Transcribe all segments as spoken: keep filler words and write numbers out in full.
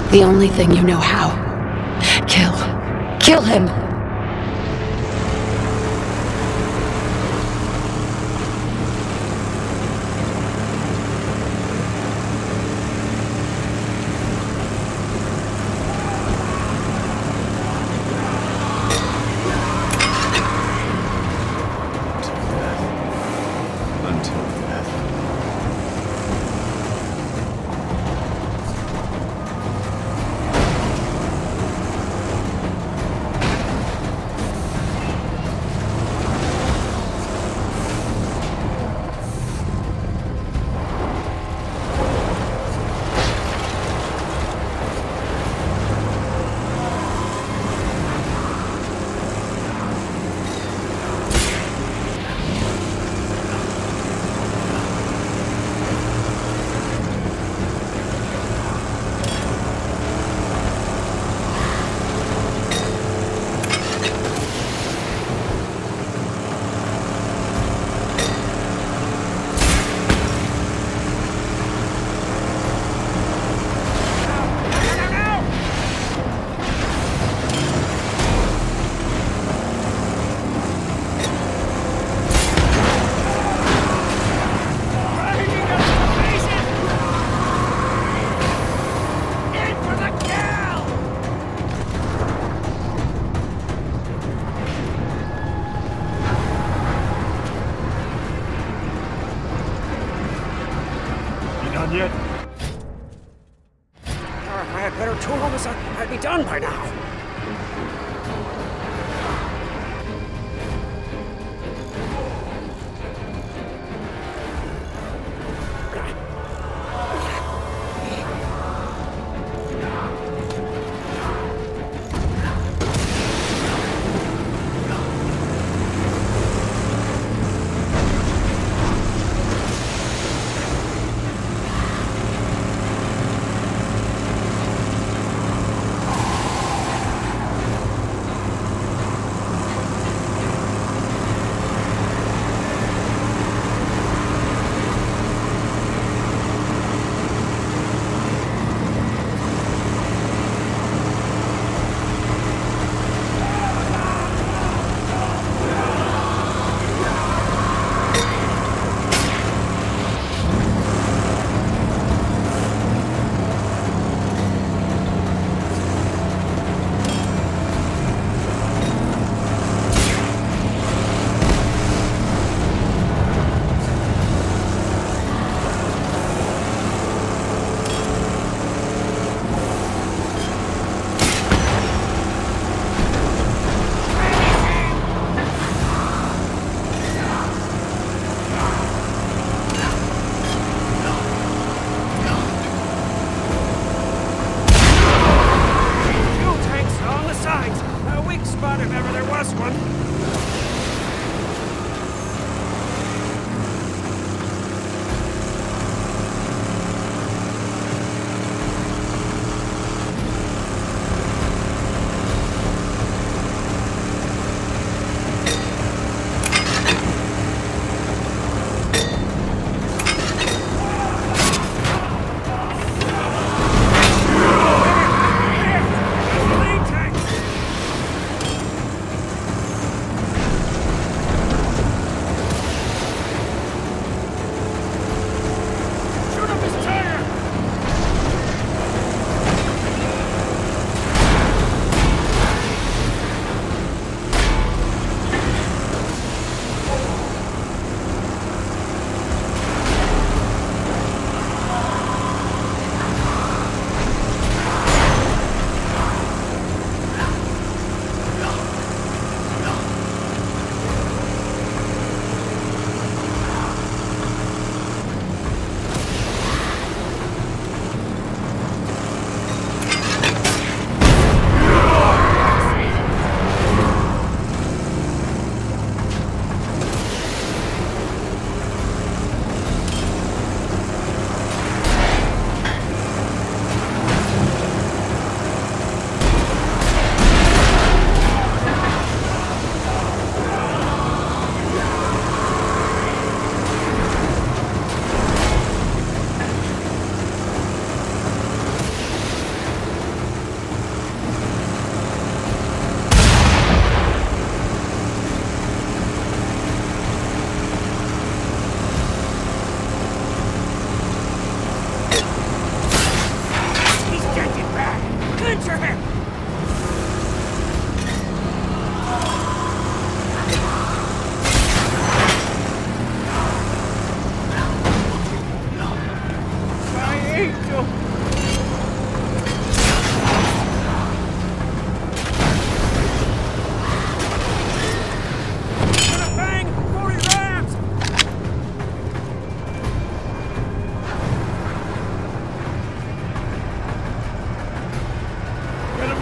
The only thing you know how. Kill. Kill him! Yet. If I had better tools, I'd be done by now.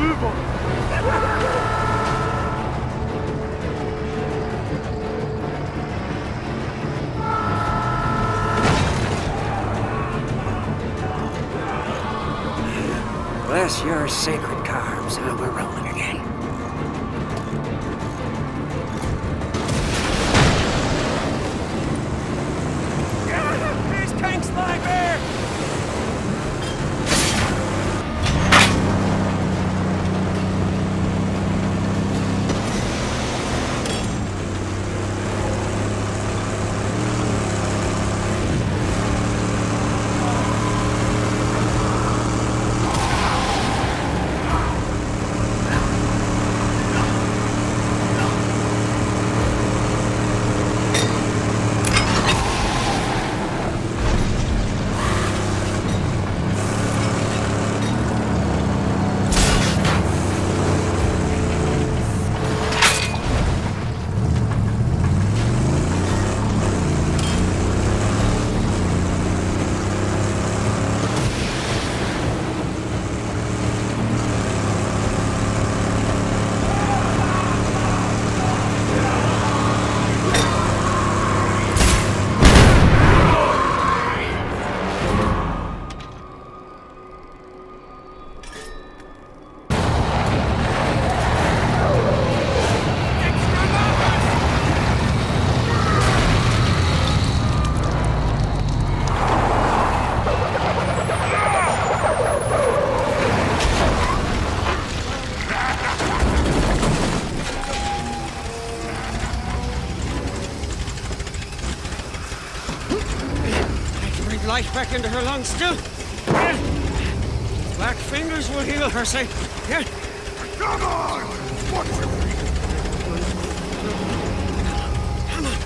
Bless your sacred carbs. Uh, we're rolling again. Here's Tank Sly Bear! Life back into her lungs still. Yeah. Black fingers will heal her, say. Yeah. Come on! What you mean? Come on.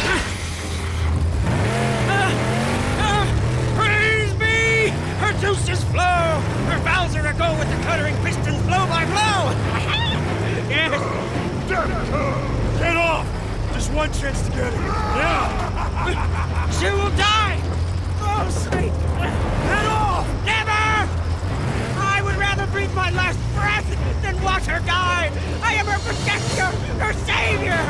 Ah, ah, praise be! Her juices flow! Her valves are aglow with the cluttering pistons blow by blow! Yes! Damn it! Get off! Just one chance to get it. Yeah! She will die! Oh, sweet! Get off! Never! I would rather breathe my last breath than watch her die! I am her protector! Her savior!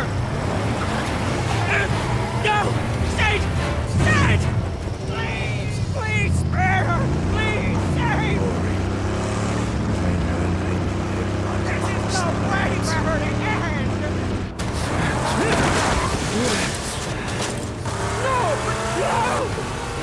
No! Saint! Saint! Please! Please spare her! Please save her! This is no way for her to end! No! No!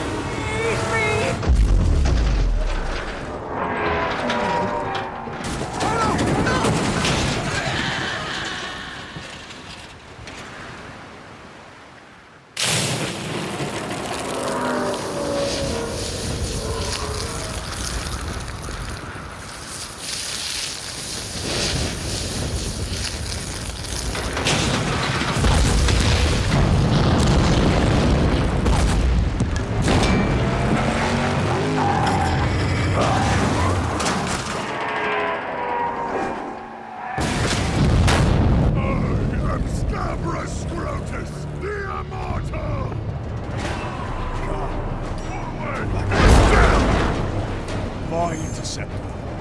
My interceptor.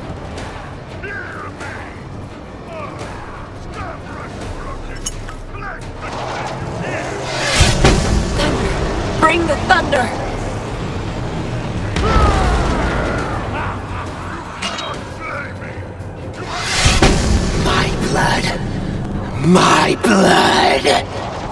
Bring the thunder! My blood! My blood!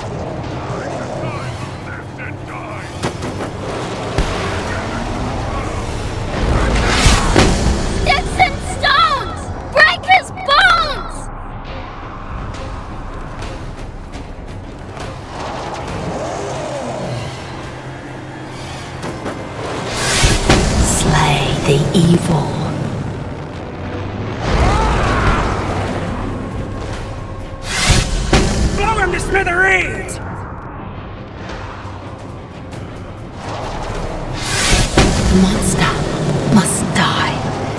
The evil. Blow him to smithereens! The monster must die.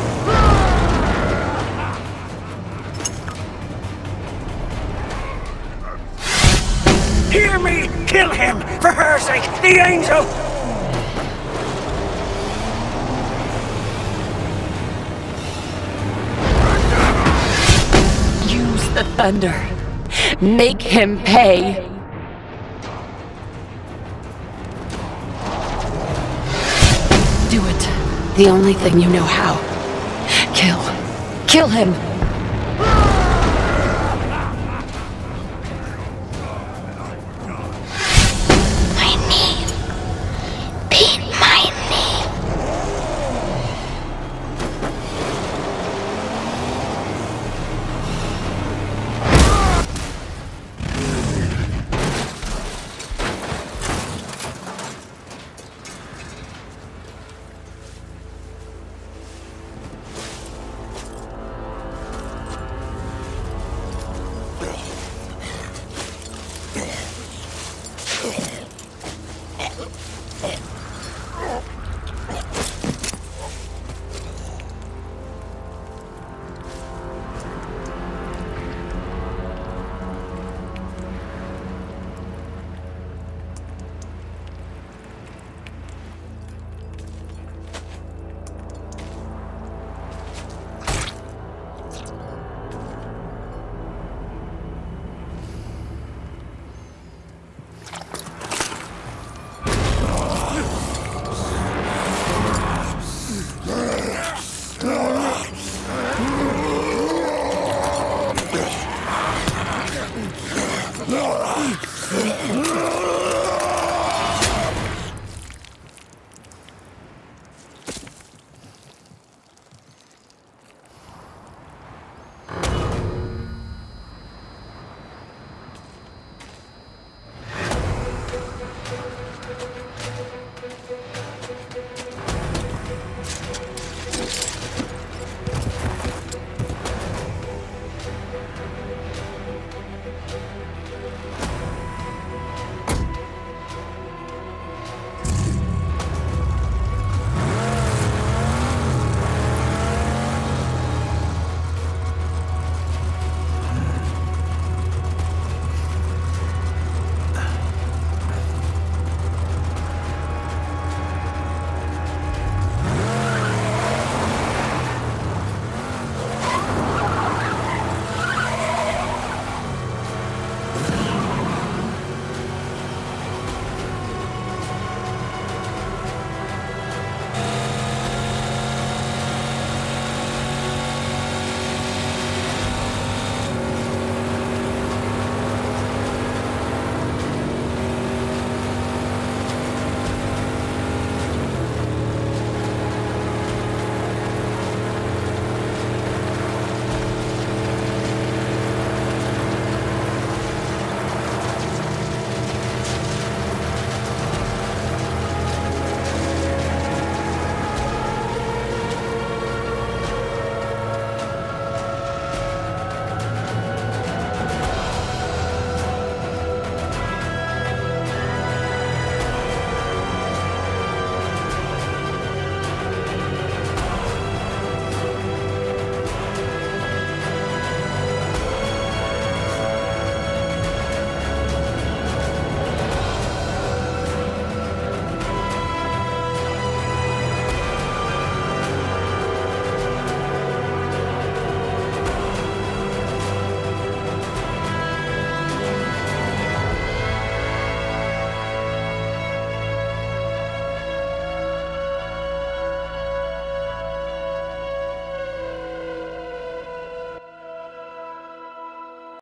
Hear me! Kill him! For her sake! The angel! Thunder. Make him pay. Do it. The only thing you know how. Kill. Kill him.